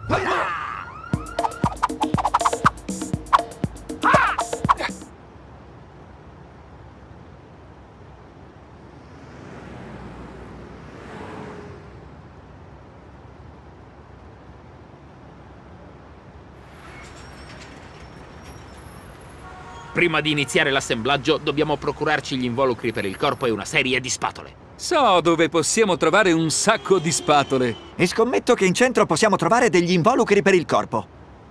Prima di iniziare l'assemblaggio, dobbiamo procurarci gli involucri per il corpo e una serie di spatole. So dove possiamo trovare un sacco di spatole. E scommetto che in centro possiamo trovare degli involucri per il corpo.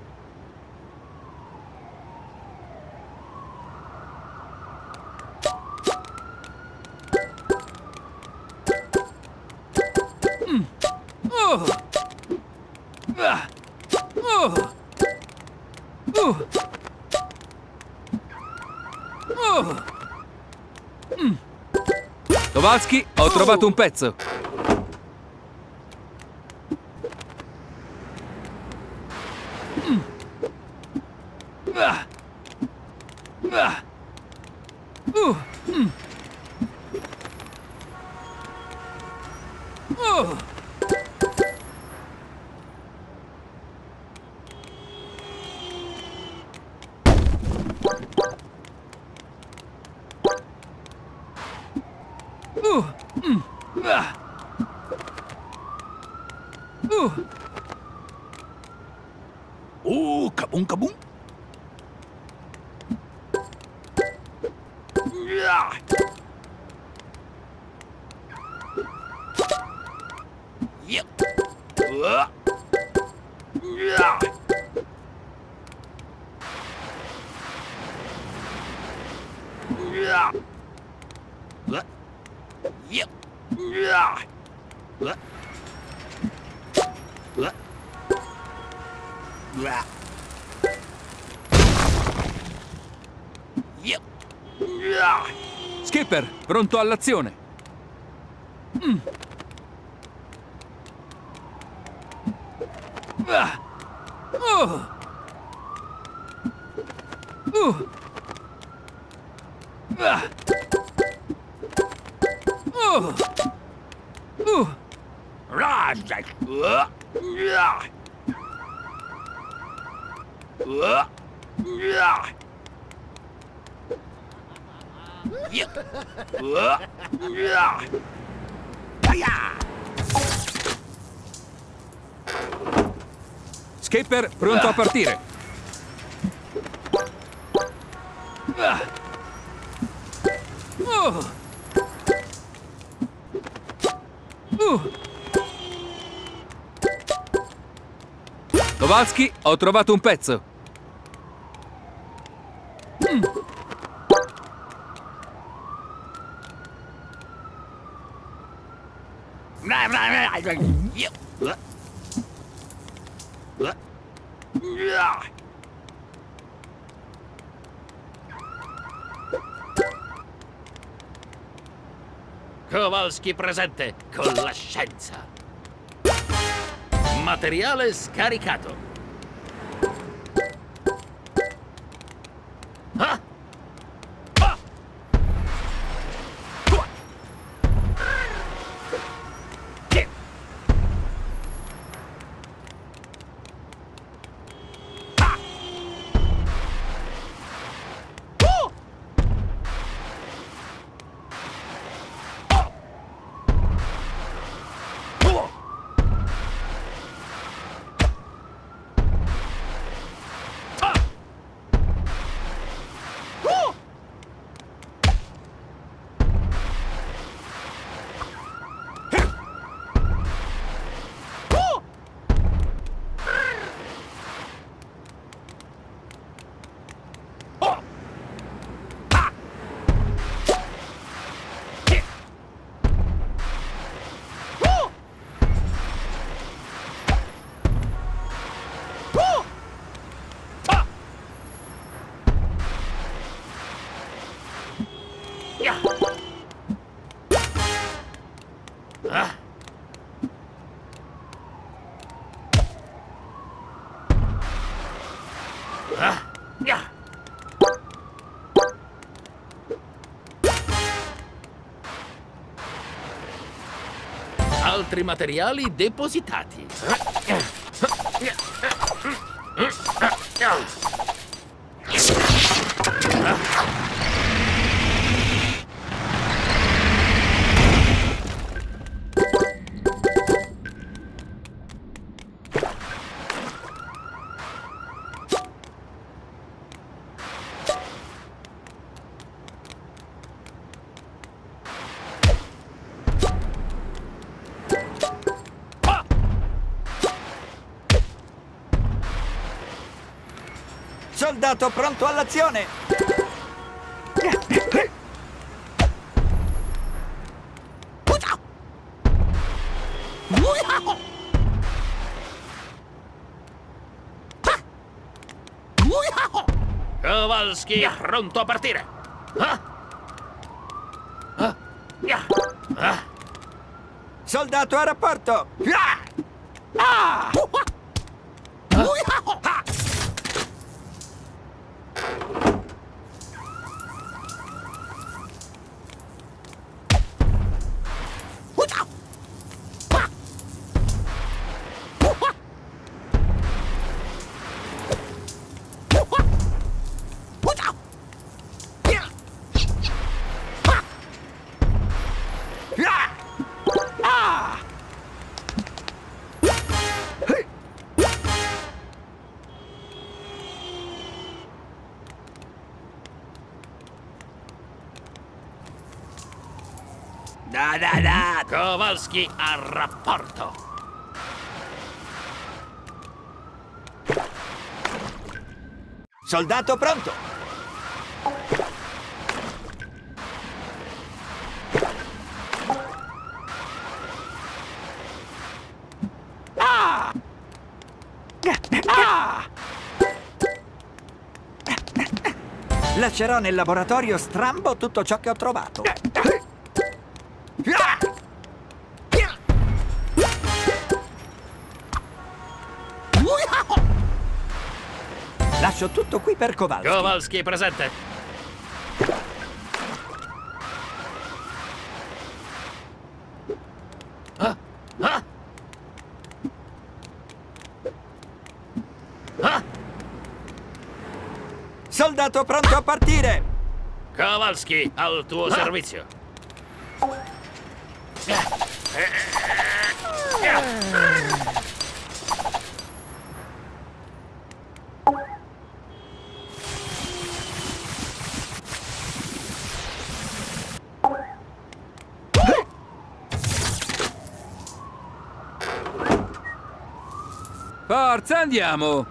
Kowalski, ho trovato un pezzo. Kabum kabum. Skipper, pronto all'azione. Skipper, pronto a partire. Kowalski, ho trovato un pezzo. Kowalski presente con la scienza. Materiale scaricato. Ah! Ah! Altri materiali depositati. Soldato pronto all'azione! Kowalski, pronto a partire! Soldato a rapporto! Kowalski a rapporto! Soldato pronto! Lascerò nel laboratorio strambo tutto ciò che ho trovato. Lascio tutto qui per Kowalski. Kowalski presente! Soldato pronto a partire! Kowalski, al tuo servizio! Forza, andiamo!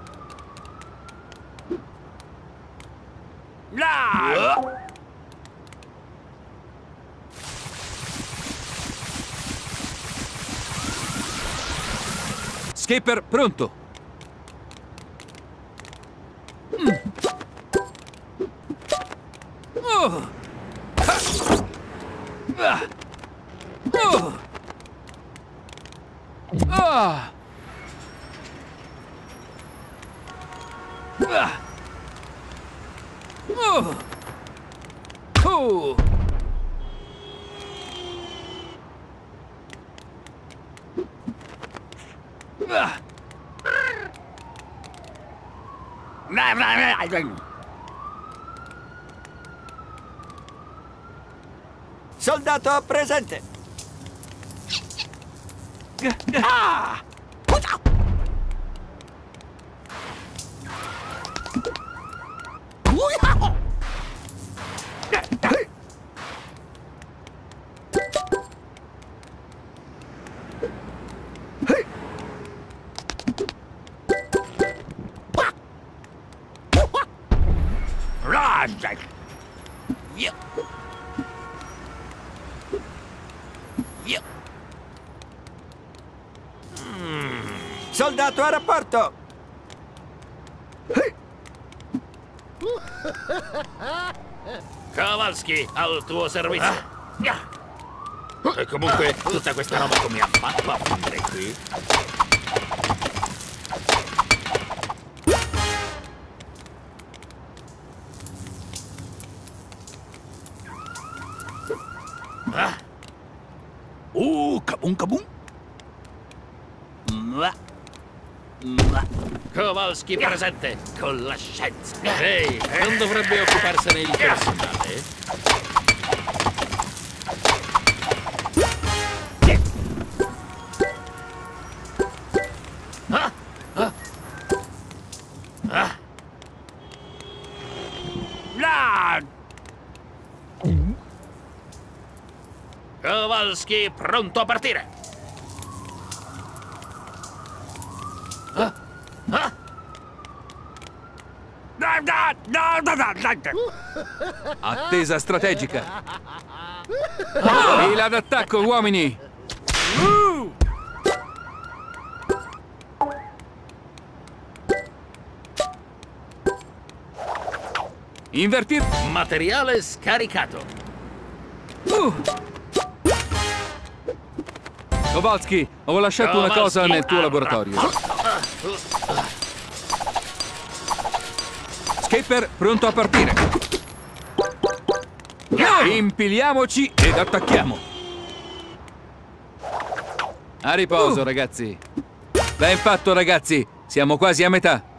Skipper, pronto! Oh! Ah! Oh! Ah! Ah! Oh! Oh! Ah! Soldato presente! Soldato a rapporto! Kowalski, al tuo servizio! E comunque, tutta questa roba come ha fatto a finire qui? Kabum kabum! Kowalski presente, con la scienza! Ehi, non dovrebbe occuparsene il personale? Kowalski, pronto a partire! Attesa strategica. Fila d'attacco, uomini. Invertir. Materiale scaricato. Kowalski, ho lasciato una cosa nel tuo laboratorio. Skipper, pronto a partire. Impiliamoci ed attacchiamo. A riposo, ragazzi. Ben fatto, ragazzi. Siamo quasi a metà.